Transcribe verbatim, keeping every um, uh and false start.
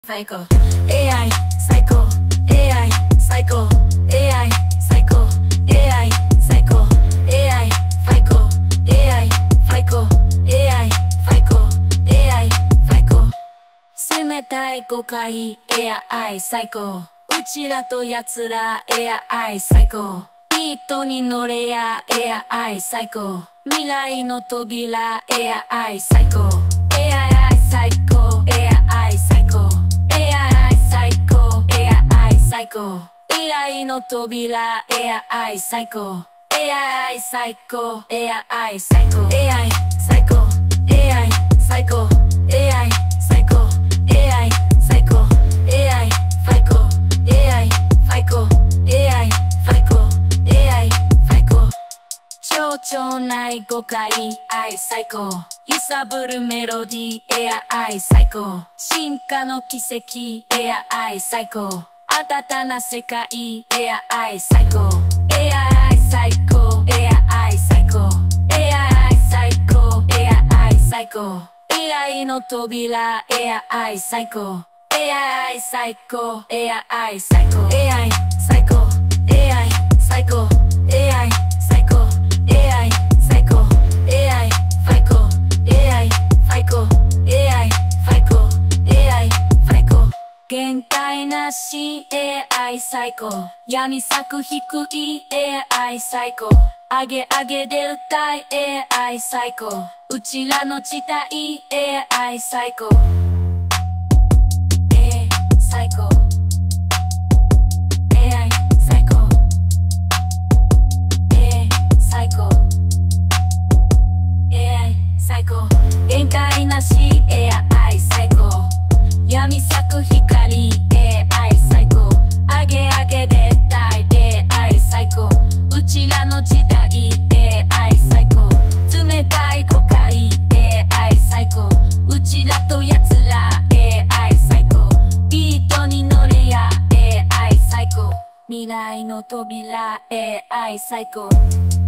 最高 エーアイ 最高 エーアイ 最高 エーアイ 最高 エーアイ 最高 エーアイ 最高 エーアイ 最高 エーアイ 最高 エーアイ 最高冷たい誤解 エーアイ 最高うちらとやつら エーアイ 最高ビートに乗れや エーアイ 最高未来の扉 エーアイ 最高 エーアイ 最高 エーアイ 最高エーアイ 最高 エーアイ 最高未来の扉 エーアイ 最高 エーアイ 最高 エーアイ 最高 エーアイ 最高 エーアイ 最高 エーアイ 最高 エーアイ 最高 エーアイ 最高 エーアイ 最高 エーアイ 最高 エーアイ 最高蝶々ない誤解 エーアイ 最高揺さぶるメロディー エーアイ 最高進化の奇跡 エーアイ 最高新たな世界 エーアイ 最高 エーアイ 最高 エーアイ 最高 エーアイ 最高 エーアイ 最高未来の扉 エーアイ 最高 エーアイ 最高 エーアイ 最高 エーアイ 最高 エーアイ 最高 エーアイ 最高 エーアイ 最高 エーアイ 最高 エーアイ 最高 エーアイ 最高 エーアイ 最高限界なし エーアイ 最高闇咲く低い エーアイ 最高上げ上げで歌い エーアイ 最高うちらの時代 エーアイ 最高 エーアイ 最高 エーアイ 最高 エーアイ 最高 エーアイ 最高限界なし エーアイ 最高闇咲く光 エーアイ 最高上げ上げで歌い エーアイ 最高うちらの時代 エーアイ 最高冷たい誤解 エーアイ 最高うちらとやつら エーアイ 最高ビートに乗れや エーアイ 最高未来の扉 エーアイ 最高